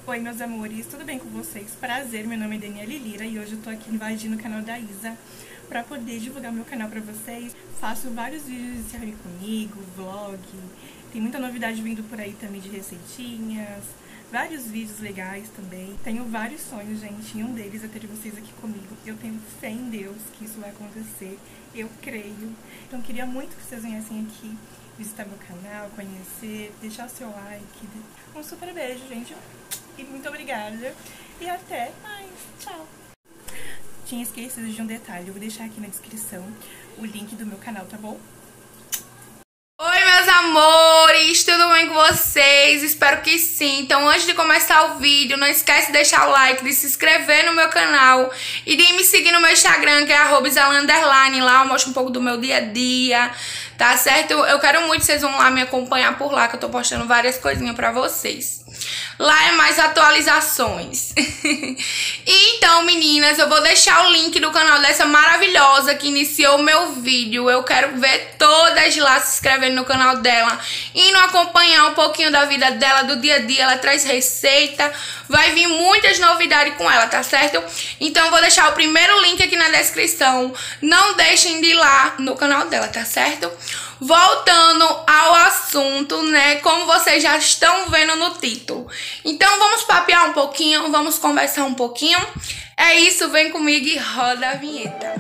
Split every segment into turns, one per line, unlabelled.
Oi, meus amores, tudo bem com vocês? Prazer, meu nome é Daniele Lira e hoje eu tô aqui invadindo o canal da Isa pra poder divulgar meu canal pra vocês. Faço vários vídeos de Se Arrume Comigo, vlog, tem muita novidade vindo por aí também de receitinhas, vários vídeos legais também. Tenho vários sonhos, gente, e um deles é ter vocês aqui comigo. Eu tenho fé em Deus que isso vai acontecer, eu creio. Então queria muito que vocês viessem aqui visitar meu canal, conhecer, deixar o seu like. Um super beijo, gente. E muito obrigada. E até mais. Tchau. Tinha esquecido de um detalhe. Eu vou deixar aqui na descrição o link do meu canal, tá bom?
Oi, meus amores, tudo bem com vocês? Espero que sim. Então, antes de começar o vídeo, não esquece de deixar o like, de se inscrever no meu canal e de me seguir no meu Instagram, que é @isalanderline. Lá eu mostro um pouco do meu dia a dia, tá certo? Eu quero muito que vocês vão lá me acompanhar por lá, que eu tô postando várias coisinhas pra vocês. Lá é mais atualizações. E então, meninas, eu vou deixar o link do canal dessa maravilhosa que iniciou o meu vídeo. Eu quero ver todas lá se inscrevendo no canal dela, indo acompanhar um pouquinho da vida dela, do dia a dia. Ela traz receita, vai vir muitas novidades com ela, tá certo? Então eu vou deixar o primeiro link aqui na descrição. Não deixem de ir lá no canal dela, tá certo? Voltando ao assunto, né? Como vocês já estão vendo no título. Então vamos papear um pouquinho, vamos conversar um pouquinho. É isso, vem comigo e roda a vinheta.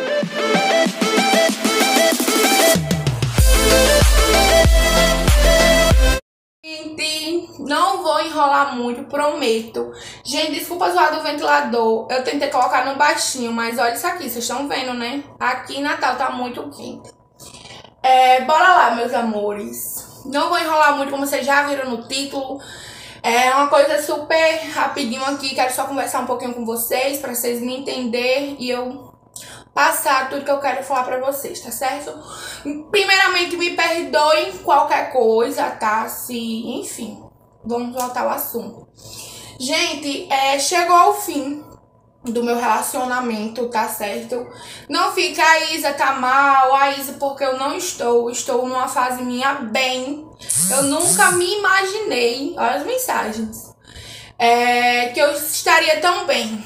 Gente, não vou enrolar muito, prometo. Gente, desculpa zoar do ventilador. Eu tentei colocar no baixinho, mas olha isso aqui, vocês estão vendo, né? Aqui em Natal tá muito quente. Bora lá, meus amores. Não vou enrolar muito, como vocês já viram no título. É uma coisa super rapidinho aqui. Quero só conversar um pouquinho com vocês, pra vocês me entenderem e eu passar tudo que eu quero falar pra vocês, tá certo? Primeiramente, me perdoem qualquer coisa, tá? Enfim, vamos voltar ao assunto. Gente, chegou ao fim do meu relacionamento, tá certo? Não fica, a Isa tá mal, a Isa, porque eu não estou numa fase minha bem. Eu nunca me imaginei, olha as mensagens, que eu estaria tão bem.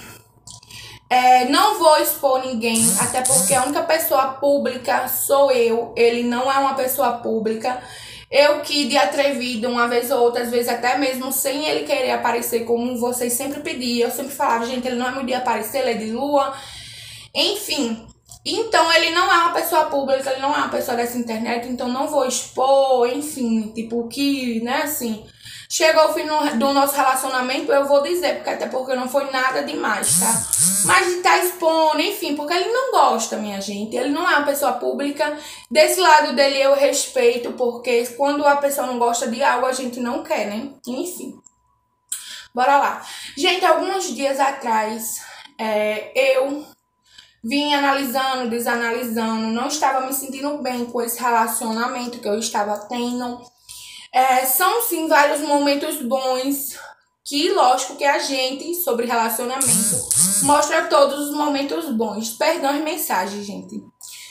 Não vou expor ninguém, até porque a única pessoa pública sou eu, ele não é uma pessoa pública. Eu que de atrevido, uma vez ou outra, às vezes até mesmo sem ele querer aparecer, como vocês sempre pediam, eu sempre falava, gente, ele não é muito de aparecer, ele é de lua, enfim. Então ele não é uma pessoa pública, ele não é uma pessoa dessa internet, então não vou expor, enfim, tipo, que, né, assim, chegou o fim do nosso relacionamento, eu vou dizer, porque até porque não foi nada demais, tá? Mas de estar expondo, enfim, porque ele não gosta, minha gente, ele não é uma pessoa pública. Desse lado dele eu respeito, porque quando a pessoa não gosta de algo, a gente não quer, né? Enfim, bora lá. Gente, alguns dias atrás, eu vim analisando, desanalisando, não estava me sentindo bem com esse relacionamento que eu estava tendo. São sim vários momentos bons, que lógico que a gente, sobre relacionamento, mostra todos os momentos bons. Perdão as mensagens, gente.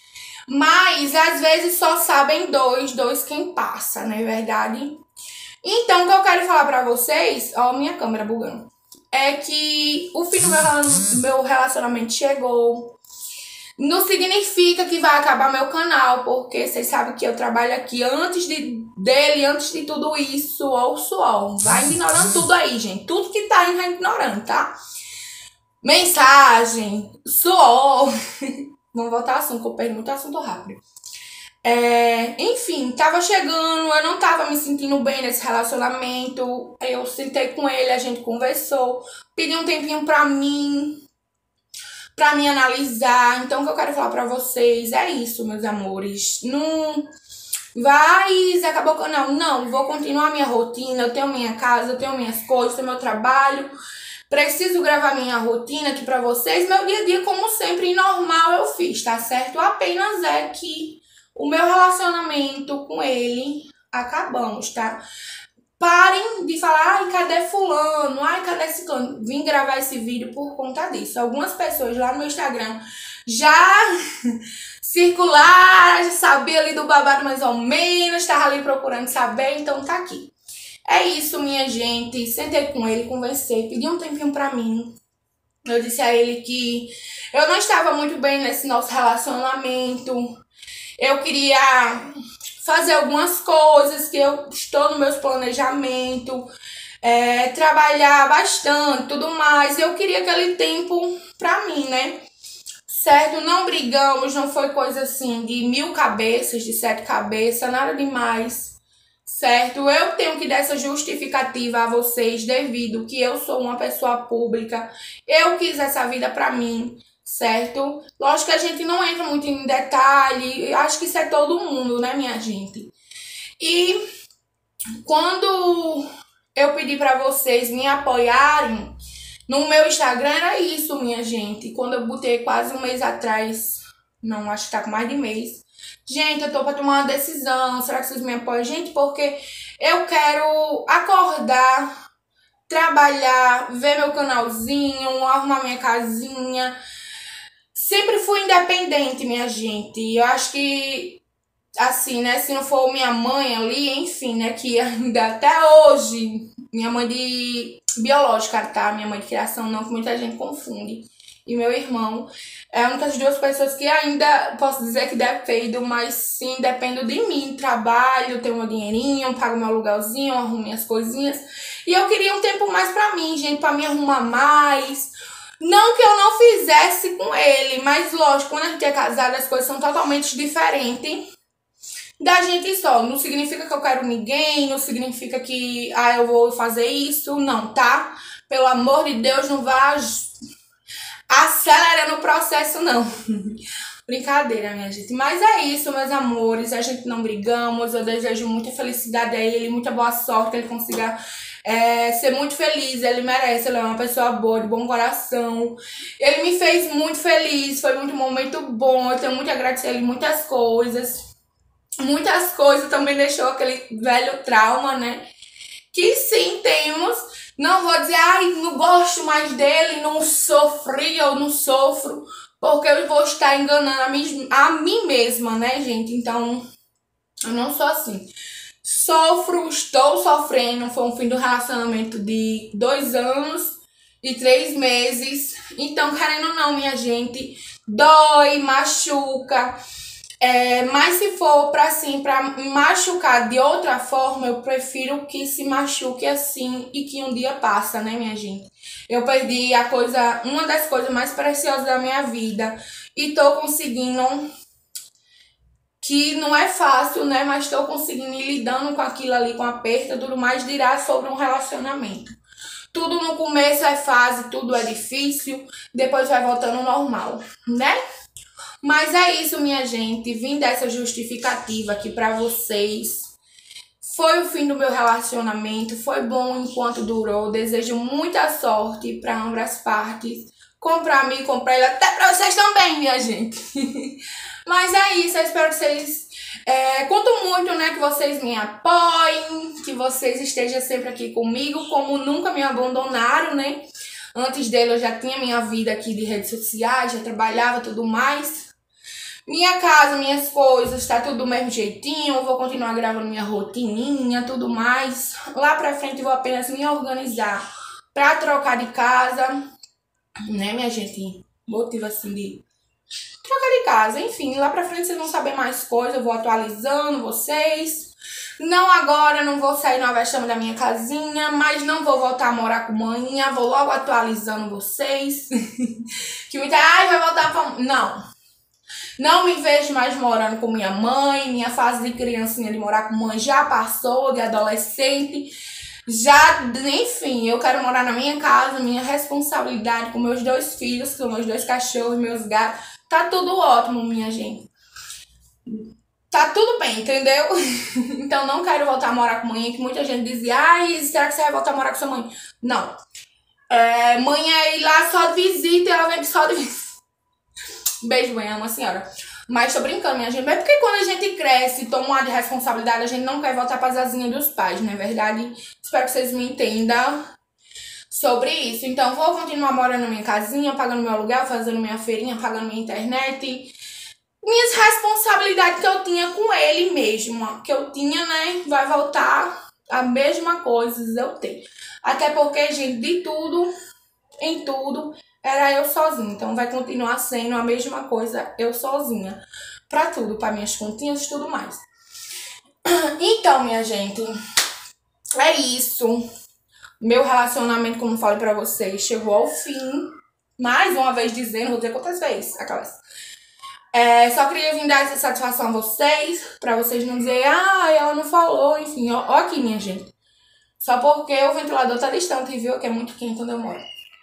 Mas às vezes só sabem dois quem passa, não é verdade? Então o que eu quero falar pra vocês, ó, minha câmera bugando, é que o fim do meu relacionamento chegou. Não significa que vai acabar meu canal, porque vocês sabem que eu trabalho aqui antes de tudo isso, ou suor. Vai ignorando tudo aí, gente. Tudo que tá aí vai ignorando, tá? Mensagem, suor. Vamos voltar ao assunto, que eu perdi muito assunto rápido. Enfim, tava chegando, eu não tava me sentindo bem nesse relacionamento. Eu sentei com ele, a gente conversou, pedi um tempinho pra mim analisar. Então o que eu quero falar pra vocês é isso, meus amores. Não vai, acabou com... Não, vou continuar minha rotina. Eu tenho minha casa, eu tenho minhas coisas, tenho meu trabalho. Preciso gravar minha rotina aqui pra vocês. Meu dia a dia, como sempre, normal eu fiz, tá certo? Apenas é que o meu relacionamento com ele acabamos, tá? Parem de falar, ai, cadê fulano? Ai, cadê ciclano? Vim gravar esse vídeo por conta disso. Algumas pessoas lá no meu Instagram já circularam, já sabia ali do babado mais ou menos, tava ali procurando saber, então tá aqui. É isso, minha gente. Sentei com ele, conversei, pedi um tempinho pra mim. Eu disse a ele que eu não estava muito bem nesse nosso relacionamento. Eu queria fazer algumas coisas que eu estou no meu planejamento, trabalhar bastante, tudo mais. Eu queria aquele tempo pra mim, né? Certo? Não brigamos, não foi coisa assim de 1000 cabeças, de 7 cabeças, nada demais. Certo? Eu tenho que dar essa justificativa a vocês devido que eu sou uma pessoa pública. Eu quis essa vida pra mim, certo? Lógico que a gente não entra muito em detalhe, acho que isso é todo mundo, né, minha gente? E quando eu pedi pra vocês me apoiarem no meu Instagram, era isso, minha gente. Quando eu botei quase um mês atrás, não, acho que tá com mais de mês. Gente, eu tô pra tomar uma decisão, será que vocês me apoiam? Gente, porque eu quero acordar, trabalhar, ver meu canalzinho, arrumar minha casinha. Sempre fui independente, minha gente. Eu acho que, assim, né, se não for minha mãe ali, enfim, né, que ainda até hoje, minha mãe de biológica, tá? Minha mãe de criação não, que muita gente confunde. E meu irmão é uma das duas pessoas que ainda posso dizer que dependo, mas sim, dependo de mim. Trabalho, tenho meu dinheirinho, pago meu aluguelzinho, arrumo minhas coisinhas. E eu queria um tempo mais pra mim, gente, pra me arrumar mais. Não que eu não fizesse com ele, mas lógico, quando a gente é casado, as coisas são totalmente diferentes da gente só. Não significa que eu quero ninguém, não significa que eu vou fazer isso, não, tá? Pelo amor de Deus, não vá acelerando o processo, não. Brincadeira, minha gente. Mas é isso, meus amores. A gente não brigamos. Eu desejo muita felicidade a ele, muita boa sorte, que ele consiga ser muito feliz. Ele merece, ele é uma pessoa boa, de bom coração. Ele me fez muito feliz, foi muito momento bom. Eu tenho muito a agradecer a ele muitas coisas. Muitas coisas também deixou aquele velho trauma, né? Que sim, temos. Não vou dizer, não gosto mais dele, não sofri ou não sofro, porque eu vou estar enganando a mim mesma, né, gente? Então, eu não sou assim. Sofro, estou sofrendo. Foi um fim do relacionamento de 2 anos e 3 meses. Então, querendo ou não, minha gente, dói, machuca. Mas se for pra machucar de outra forma, eu prefiro que se machuque assim e que um dia passa, né, minha gente? Eu perdi uma das coisas mais preciosas da minha vida e tô conseguindo, que não é fácil, né, mas tô conseguindo ir lidando com aquilo ali, com aperto, tudo mais, dirá sobre um relacionamento. Tudo no começo é fase, tudo é difícil, depois vai voltando ao normal, né? Mas é isso, minha gente. Vim dessa justificativa aqui pra vocês. Foi o fim do meu relacionamento. Foi bom enquanto durou. Desejo muita sorte pra ambas as partes. Comprar mim, comprar ele. Até pra vocês também, minha gente. Mas é isso. Eu espero que vocês... conto muito, né? Que vocês me apoiem. Que vocês estejam sempre aqui comigo. Como nunca me abandonaram, né? Antes dele eu já tinha minha vida aqui de redes sociais. Já trabalhava, tudo mais. Minha casa, minhas coisas, tá tudo do mesmo jeitinho. Eu vou continuar gravando minha rotininha, tudo mais. Lá pra frente eu vou apenas me organizar pra trocar de casa, né, minha gente? Motivo assim de trocar de casa. Enfim, lá pra frente vocês vão saber mais coisas. Eu vou atualizando vocês. Não agora, não vou sair no vexame da minha casinha, mas não vou voltar a morar com manhã. Vou logo atualizando vocês. Que muita... vai voltar pra... Não me vejo mais morando com minha mãe. Minha fase de criancinha de morar com mãe já passou, de adolescente. Enfim, eu quero morar na minha casa, minha responsabilidade com meus 2 filhos, com meus 2 cachorros, meus gatos. Tá tudo ótimo, minha gente. Tá tudo bem, entendeu? Então não quero voltar a morar com mãe, que muita gente dizia, será que você vai voltar a morar com sua mãe? Não. Mãe é ir lá só de visita e ela vem só de visita. Beijo, mãe, amo a senhora. Mas tô brincando, minha gente. É porque quando a gente cresce, toma uma de responsabilidade, a gente não quer voltar pra asinhas dos pais, não é verdade? Espero que vocês me entendam sobre isso. Então, vou continuar morando na minha casinha, pagando meu aluguel, fazendo minha feirinha, pagando minha internet. Minhas responsabilidades que eu tinha com ele mesmo, que eu tinha, né? Vai voltar a mesma coisa eu tenho. Até porque, gente, de tudo, em tudo, era eu sozinha. Então vai continuar sendo a mesma coisa eu sozinha. Pra tudo, pra minhas continhas e tudo mais. Então, minha gente, é isso. Meu relacionamento, como falei pra vocês, chegou ao fim. Mais uma vez dizendo, vou dizer quantas vezes, aquelas. Só queria vir dar essa satisfação a vocês, pra vocês não dizerem, ela não falou, enfim, ó aqui, minha gente. Só porque o ventilador tá distante, viu? Que é muito quente onde eu moro.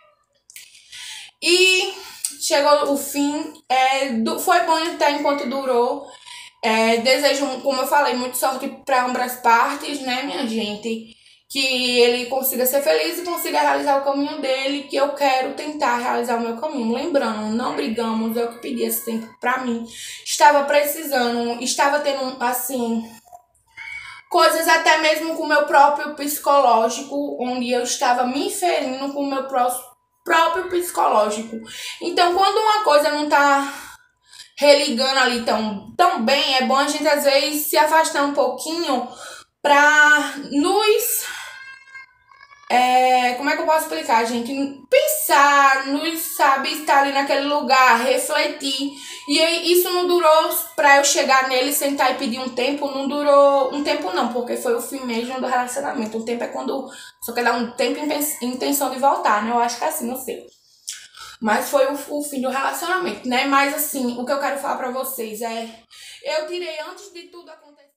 E chegou o fim, foi bom até enquanto durou. Desejo, como eu falei, muita sorte pra ambas as partes, né, minha gente? Que ele consiga ser feliz e consiga realizar o caminho dele, que eu quero tentar realizar o meu caminho. Lembrando, não brigamos, eu que pedi esse tempo pra mim. Estava precisando, estava tendo, assim, coisas até mesmo com o meu próprio psicológico, onde eu estava me ferindo com o meu próprio psicológico. Então, quando uma coisa não tá religando ali tão bem, é bom a gente, às vezes, se afastar um pouquinho pra nos... como é que eu posso explicar, gente? Pensar, sabe, estar ali naquele lugar, refletir. E isso não durou pra eu chegar nele, sentar e pedir um tempo. Não durou um tempo não, porque foi o fim mesmo do relacionamento. Um tempo é quando só quer dar um tempo e intenção de voltar, né? Eu acho que é assim, não sei. Mas foi o fim do relacionamento, né? Mas assim, o que eu quero falar pra vocês eu tirei antes de tudo acontecer.